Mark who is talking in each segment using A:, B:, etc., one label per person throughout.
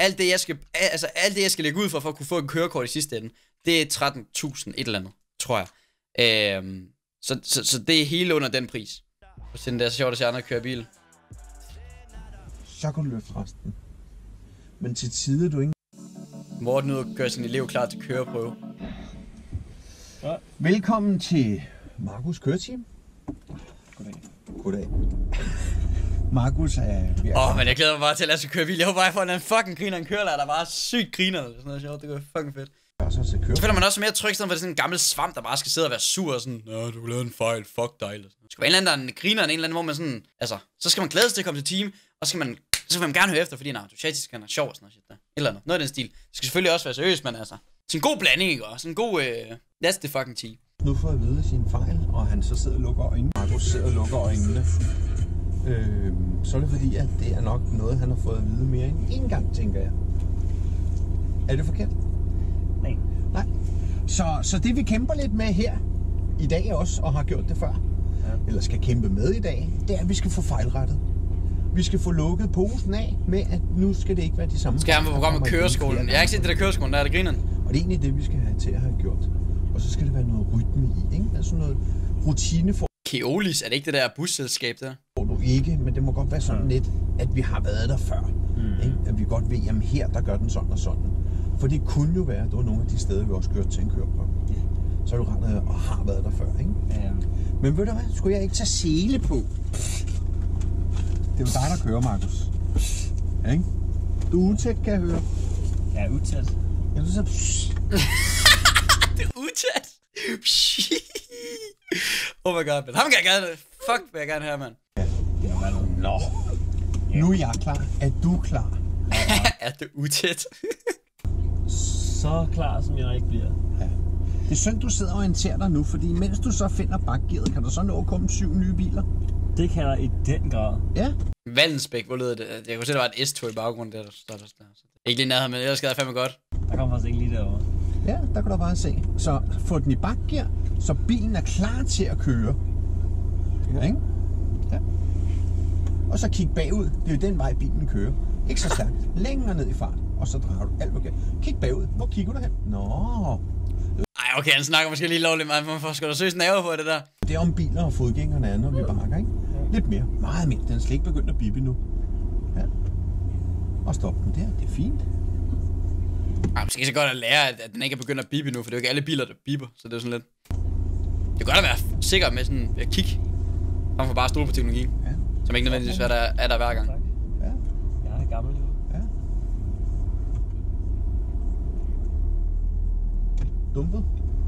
A: alt det jeg skal lægge ud for at kunne få en kørekort i sidste ende, det er 13.000 et eller andet, tror jeg. Så det er hele under den pris. Og siden det er så sjovt at se andre køre bil.
B: Så kan du løfte resten. Men til tider du ikke.
A: Morten ud og gør sin elev klar til køreprøve.
B: Ja. Velkommen til Markus køreteam. Goddag. Goddag. Markus er...
A: men jeg glæder mig bare til at lade sig køre bil. Jeg håber bare, jeg får en fucking griner, en kørelærer, der bare sygt griner eller sådan noget sjovt. Det går fucking fedt. Så føler man også mere tryg, stedet for det sådan en gammel svamp, der bare skal sidde og være sur og sådan, nå, du har lavet en fejl, fuck dig. Eller sådan. Det skal være en eller anden, der griner, en eller anden, hvor man sådan, altså, så skal man glæde sig til at komme til team, og så skal man gerne høre efter, fordi han er entusiastisk, han er sjov og sådan noget shit der. Eller andet, noget af den stil. Det skal selvfølgelig også være seriøst, men altså, sådan en god blanding, ikke? Sådan en god, that's the fucking team.
B: Nu får jeg at vide sin fejl, og han så sidder og lukker øjnene. Markus sidder og lukker øjnene. Så er det fordi, at det er nok noget, han har fået at vide mere end en gang, tænker jeg. Er det forkert?
C: Nej.
B: Nej. Så det vi kæmper lidt med her i dag også, og har gjort det før, eller skal kæmpe med i dag, det er, at vi skal få fejlrettet. Vi skal få lukket posen af med, at nu skal det ikke være de samme.
A: Skal han på program med køreskolen? Jeg har ikke set det der køreskolen, der er det grineren.
B: Og det er egentlig det, vi skal have til at have gjort. Og så skal det være noget rytme i, ikke? Altså noget rutine for...
A: Keolis, er det ikke det der busselskab der?
B: Du ikke, men det må godt være sådan lidt, at vi har været der før. Ikke? At vi godt ved, jamen her, der gør den sådan og sådan. For det kunne jo være, at det var nogle af de steder, vi også kørte til en køreprøve. Så er du ret og har været der før, ikke?
C: Ja.
B: Men ved du hvad, skulle jeg ikke tage sele på? Det er jo dig, der kører, Markus. Ikke? Du er utæt, kan jeg høre.
C: Jeg er utæt.
B: Ja, du så...
A: Det er utæt. Oh my god, men ham kan jeg gerne... Fuck, vil jeg gerne høre, mand.
B: Nå. Nu er jeg klar. Er du klar?
A: Er det utæt?
C: Så klar, som jeg ikke bliver.
B: Ja. Det er synd, du sidder og orienterer dig nu, fordi mens du så finder bakgearet, kan der så nå at komme 7 nye biler?
C: Det kan der i den grad.
B: Ja.
A: Vallensbæk, hvor lød det? Jeg kunne se, der var et S-tog i baggrunden der står der. Ikke lige nærheden, men ellers skal jeg fandme godt.
C: Der kommer faktisk ikke lige derovre.
B: Ja, der kan du bare se. Så få den i bakgear, så bilen er klar til at køre. Ja, ikke? Ja. Og så kig bagud. Det er jo den vej, bilen kører. Ikke så stærkt. Længere ned i fart. Og så drejer du alt okay. Kig bagud. Hvor kigger du hen? Nå.
A: Ej, okay, han snakker måske lige lovligt, man får sgu da søge nerver på det der.
B: Det er om biler og fodgængerne er, når vi bakker, ikke? Lidt mere. Meget mere. Den er slet ikke begyndt at bippe nu. Ja. Og stop den der. Det er fint.
A: Ej, måske så godt at lære, at den ikke er begyndt at bippe nu, for det er jo ikke alle biler, der bipper, så det er sådan lidt... Det er godt at være sikker med sådan at kigge, frem for bare at stole på teknologien, som ikke nødvendigvis er der hver gang.
B: Ja.
C: Jeg er gammel nu.
B: Ja. Dumpet.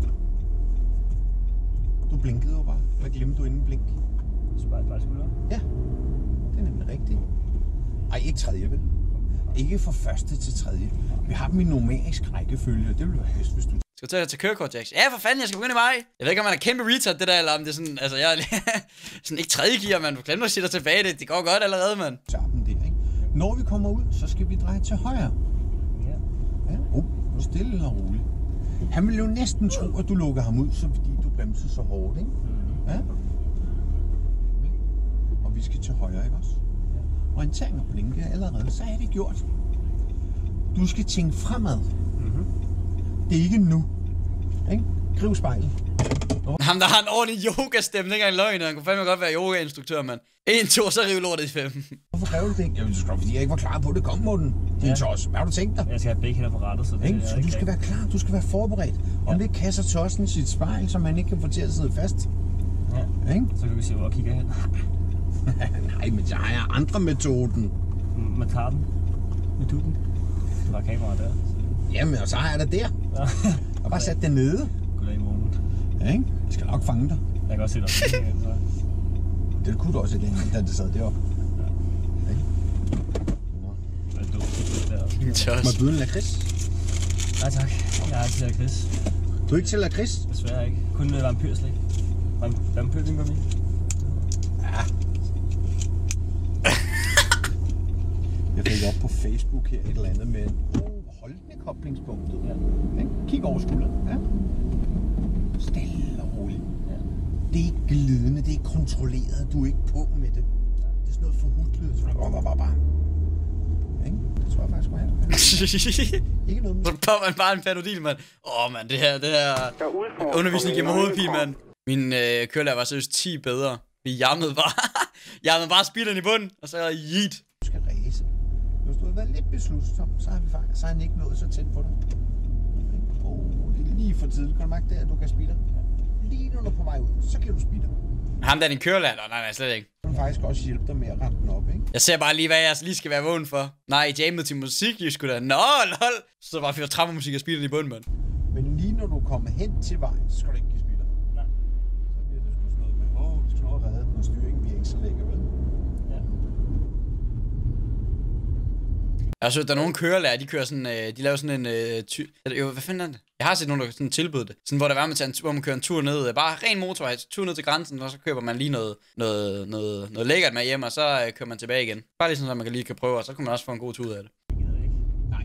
B: Du blinkede jo bare. Hvad glemte du inden blink?
C: Spejl bare skulder.
B: Ja, det er nemlig rigtigt. Ej, ikke tredje, vel? Ikke fra første til tredje. Vi har dem i numerisk rækkefølge, det ville være bedst, hvis du...
A: Skal du til kørekort, Jax? Ja, for fanden, jeg skal begynde i maj. Jeg ved ikke, om man er kæmpe retard, det der, eller om det er sådan... Altså, jeg er sådan ikke tredje gear, man. Du glemmer at sige dig tilbage, det går godt allerede, mand.
B: Tappen der, ikke? Når vi kommer ud, så skal vi dreje til højre.
C: Ja.
B: Ja, stille og roligt. Han ville jo næsten tro, at du lukker ham ud, så fordi du bremser så hårdt, ikke? Ja. Og vi skal til højre, ikke også? Orientering og blinke allerede, så er det gjort. Du skal tænke fremad. Det er ikke nu. Ikke? Griv spejlet.
A: Ham, der har en ordentlig yoga-stemme, det er ikke løgn. Han kunne fandme godt være yoga-instruktør, mand. 1, 2, så rive lortet i 5.
B: Hvorfor kræver du det ikke? Jamen, fordi jeg ikke var klar på det. Kom, Morten. Din tos. Hvad har du tænkt dig?
C: Jeg skal have begge hænder på rettet, så det
B: ikke? Så du skal være klar. Du skal være forberedt. Om det kasser tossen i sit spejl, så man ikke kan få til at sidde fast.
C: Ja.
B: Ikke?
C: Så kan vi se, hvor jeg kigger hen.
B: Nej, men jeg har andre metoden.
C: Man tager den. Med dutten. Der er kameraet der.
B: Jamen, og så har jeg det der.
C: Ja.
B: Og bare sat det nede.
C: Goddag i morgen.
B: Ja, ikke? Jeg skal nok fange dig.
C: Jeg kan også se dig.
B: Det kunne du også længe, da det sad deroppe. Ja. Ikke?
C: Det er dumt.
B: Må jeg byde en lakrids?
C: Nej tak. Jeg er ikke til lakrids.
B: Du er ikke til lakrids?
C: Desværre ikke. Kun vampyrslik. Vampyrling på min.
B: Ja. Jeg fik op på Facebook her et eller andet med holdnekoblingspunktet. Ja. Kig over skulderen. Ja. Stille og roligt.
C: Ja.
B: Det er ikke glidende, det er ikke kontrolleret. Du er ikke på med det. Det er sådan noget forhudlet. Det tror jeg faktisk, jeg have. Ikke noget med...
A: Så popper man bare en Panodil, mand. Mand, det her undervisning giver mig hovedpine, mand. Min kørelærer var seriøst 10 bedre. Vi jammede bare speederen i bunden, og så yeet.
B: Du skal ræse. Hvis du havde været lidt beslutsom, så har han ikke nået så tæt på dig. Det er lige for tidligt. Kan du mærke det, at du kan speede? Lige når du er på vej ud, så kan du speede.
A: Ham der er din kørelærer? Nej, slet ikke.
B: Du kan faktisk også hjælpe dig med at rette den op, ikke?
A: Jeg ser bare lige, hvad jeg lige skal være vågen for. Nej, jammet til musik, I skulle da. Nå, lol. Så bare fyrer trammermusik og speederen i bunden, mand.
B: Men lige når du kommer hen til vejen, så skal du ikke give speeder.
C: Nej.
B: Så bliver det sgu sådan noget med, du skal nå at redde den, og styringen bliver ikke så lækker, vel?
C: Ja.
A: Jeg har set, der er nogle kørelærer, de kører sådan, de laver sådan en, hvad fanden er det? Jeg har set nogen, der sådan tilbyder det. Sådan, hvor der var med hvor man kører en tur ned, bare ren motorvej, tur ned til grænsen, og så køber man lige noget lækkert med hjem, og så kører man tilbage igen. Bare lige sådan, så man lige kan prøve, og så kan man også få en god tur ud af det.
C: Det gider jeg ikke.
B: Nej.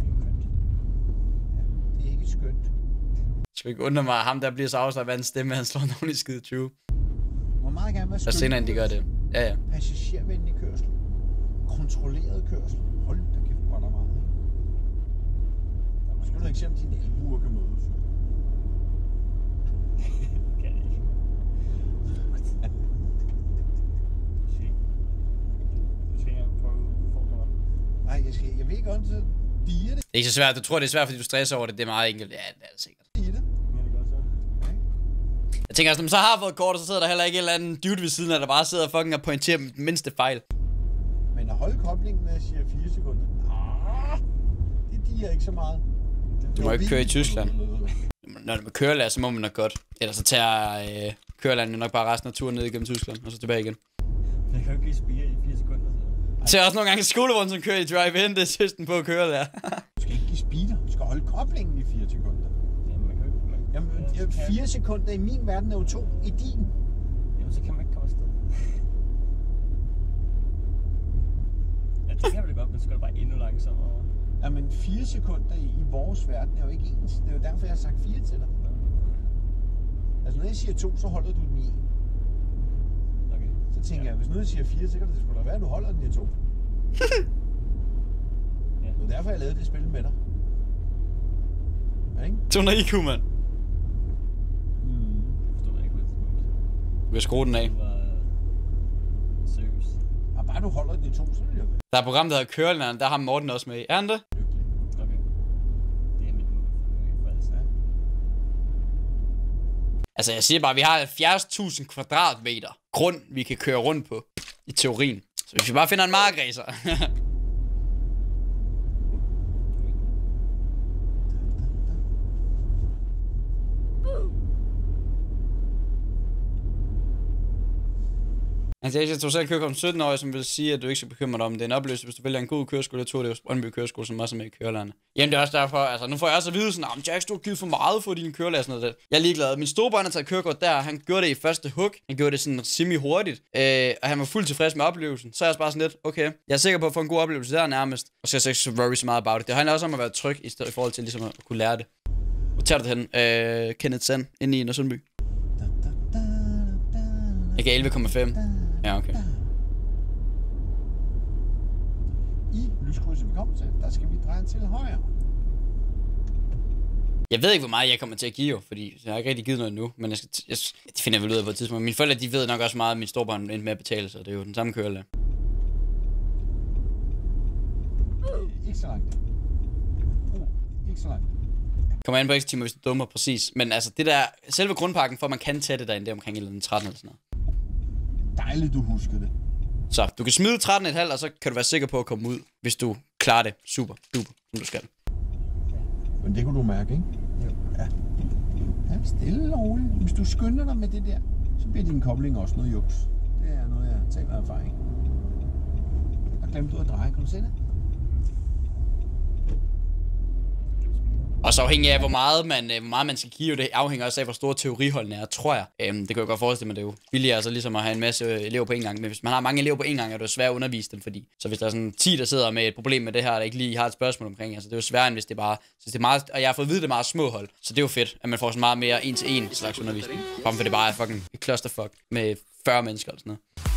B: Det er ikke skønt.
A: Skal ikke undre mig, at ham der bliver så afslaget af en stemme, han slår en ordentlig skide 20.
B: Må meget gerne være skønt.
A: Og senere end de gør det. Ja.
B: Passagervenlig kørsel. Kontrolleret kørsel. Hold da kæft, hvor der meget. Skal du ikke se, om dine albuer kan mødes?
C: Kan jeg ikke. Du skal ikke prøve at udfordre mig.
B: Nej, jeg ved ikke, om det diger det.
A: Det er ikke så svært. Du tror, det er svært, fordi du stresser over det. Det er meget enkelt. Ja, det er det sikkert.
B: Diger det.
C: Men det gør så.
A: Jeg tænker, når man så har fået kort, så sidder der heller ikke en eller anden dude ved siden af, der bare sidder og fucking og pointerer med den mindste fejl.
B: Men at holde koblingen, når jeg siger 4 sekunder, det diger ikke så meget.
A: Du må ikke køre i Tyskland. Når du kørelærer, så må man nok godt. Ellers så tager kørelæren nok bare resten af turen ned igennem Tyskland, og så tilbage igen.
C: Jeg kan jo ikke give spire i 4 sekunder.
A: Jeg ser også nogle gange skolevogn, som kører i drive-in. Det er søsten på at kørelærer.
B: Du skal ikke give speeder. Du skal holde koblingen i 4 sekunder.
C: Jamen, man kan jo ikke...
B: Jamen, 4 sekunder i min verden er jo 2 i din.
C: Jamen, så kan man ikke komme afsted. Ja, det kan vel godt, men så skal det bare endnu langsommere.
B: Jamen, 4 sekunder i vores verden er jo ikke ens. Det er jo derfor, jeg har sagt 4 til dig. Altså, når jeg siger 2, så holder du den i 1.
C: Okay.
B: Så tænker jeg, hvis nu jeg siger 4, så kan det sgu da være, at du holder den i 2.
C: Ja.
B: Det er derfor, jeg lavede det spil med dig. Ja, ikke?
A: 200 IQ, mand.
C: Forstår jeg ikke, hvad det
A: Du vil skrue den af.
C: var seriøs.
B: Og bare du holder den i 2, så vil jeg være
A: Der er et program, der hedder Kørelæreren. Der har Morten også med i. Er han det?
B: lykkelig.
C: Okay. Det er mit mål. For altid.
A: Altså, jeg siger bare, vi har 70.000 kvadratmeter grund, vi kan køre rundt på. I teorien. Så hvis vi bare finder en markræser. Altså, jeg tror selv kører som 17-årig, som vil sige, at du ikke skal bekymre dig om det er en oplevelse, hvis du vælger en god køreskole. Jeg tror, det er jo Brøndby Køreskole, som også er med i kørelærerne. Jamen, det er også derfor, altså, nu får jeg også at vide sådan, Jax, du har givet for meget for dine kørelærer, sådan noget. Jeg er ligeglad. Min storebror har taget kørekort der, han gjorde det i første hug. Han gjorde det sådan semi-hurtigt, og han var fuldt tilfreds med oplevelsen. Så er jeg også bare sådan lidt, okay, jeg er sikker på at få en god oplevelse der nærmest, og så er jeg ikke worry så meget about it. Det handler også om at være tryg i forhold til ligesom at kunne lære det. Hvor tager du det hen? Kenneth Sand, inde i Sundby. Jeg gav 11,5. Ja, okay.
B: I lyskrydset, vi kommer til, der skal vi dreje til højre.
A: Jeg ved ikke, hvor meget jeg kommer til at give, jo, fordi jeg har ikke rigtig givet noget endnu, men det finder jeg vel ud af på et tidspunkt. Mine forældre, de ved nok også meget, at min storebror endte med at betale, så det er jo den samme kørelærer.
B: Ikke så langt. Ikke så langt.
A: Kommer an på ekstra timer, hvis du dummer, præcis. Men altså, det der, selve grundpakken, for at man kan tage det derinde, det er omkring 13 eller sådan noget.
B: Dejligt, du husker det.
A: Så du kan smide 13,5, og så kan du være sikker på at komme ud, hvis du klarer det super duper, som du skal.
B: Men det kunne du mærke, ikke?
C: Jo.
B: Ja. Ja, stille og roligt. Hvis du skynder dig med det der, så bliver din kobling også noget juks. Det er noget, jeg taler af erfaring. Der glemte du at dreje, kan du se det?
A: Og så afhængig af, hvor meget man skal give, det afhænger også af, hvor store teoriholdene er, tror jeg. Det kan jeg godt forestille mig, det er jo billigere altså ligesom at have en masse elever på en gang. Men hvis man har mange elever på en gang, er det jo svært at undervise dem, fordi så hvis der er sådan 10, der sidder med et problem med det her, der ikke lige har et spørgsmål omkring, altså det er jo sværere, end hvis det bare, så det er meget, og jeg har fået at vide, det er meget små hold, så det er jo fedt, at man får så meget mere en til en slags undervisning. Frem for det bare er fucking et clusterfuck med 40 mennesker eller sådan noget.